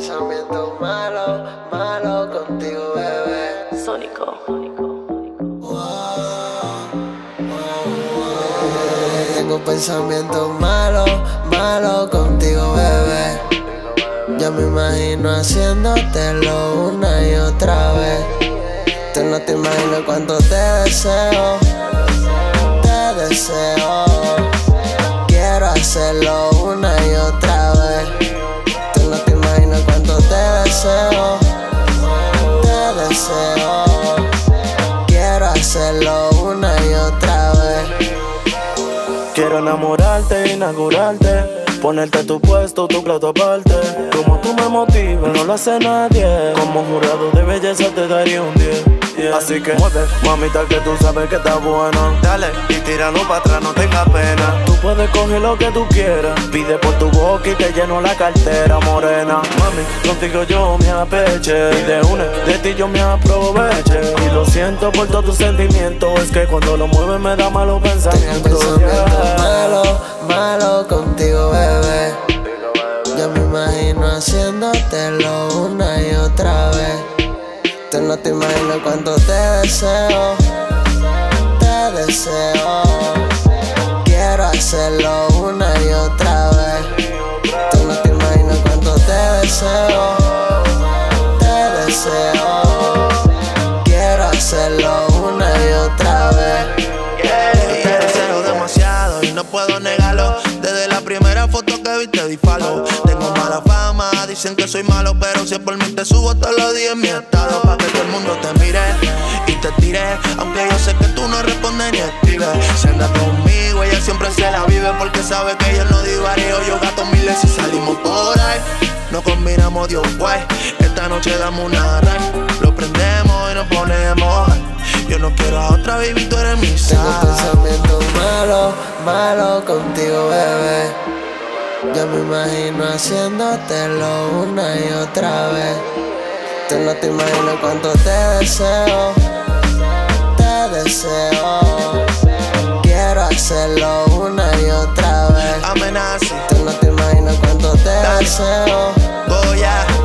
pensamientos malos, malos contigo, bebé. Sónico. Tengo pensamientos malos, malos contigo, bebé. Yo me imagino haciéndotelo una y otra vez. Tú no te imaginas cuánto te deseo, te deseo. Quiero hacerlo una y otra vez. Tú no te imaginas cuánto te deseo, te deseo. Quiero hacerlo una y otra vez. Quiero enamorarte, inaugurarte, ponerte tu puesto, tu plato aparte. Como tú me motivas, no lo hace nadie. Como jurado de belleza te daría un 10. Así que mueve, mamita, que tú sabes que está bueno. Dale, y tíralo para atrás, no tengas pena. Tú puedes coger lo que tú quieras. Pide por tu boca y te lleno la cartera, morena. Mami, contigo yo me apeche, y de ti yo me aproveche. Y lo siento por todos tus sentimientos. Es que cuando lo mueves me da malos pensamientos. Pensamientos malos, malos contigo, bebé. Yo me imagino haciéndotelo una y otra vez. Tú no te imaginas cuánto te deseo, te deseo. Quiero hacerlo una y otra vez. Tú no te imaginas cuánto te deseo, te deseo. Quiero hacerlo una y otra vez. Te deseo demasiado y no puedo negarlo. Desde la primera foto que vi te di follow. Tengo mala fama, dicen que soy malo, pero si es por mí te subo todos los días en mi estado, pa' que todo el mundo te mire y te tire. Aunque yo sé que tú no respondes ni escribes. Si anda conmigo, ella siempre se la vive, porque sabe que yo no divario. Yo gasto miles y salimos por ahí. No combinamos Dios guay. Esta noche damos una ride. Lo prendemos y nos ponemos high. Yo no quiero a otra, baby, tú eres mi sal. Tengo pensamientos malos, malos contigo, bebé. Yo me imagino haciéndotelo una y otra vez. Tú no te imaginas cuánto te deseo, te deseo. Quiero hacerlo una y otra vez. Amenaza. Tú no te imaginas cuánto te deseo, Goya.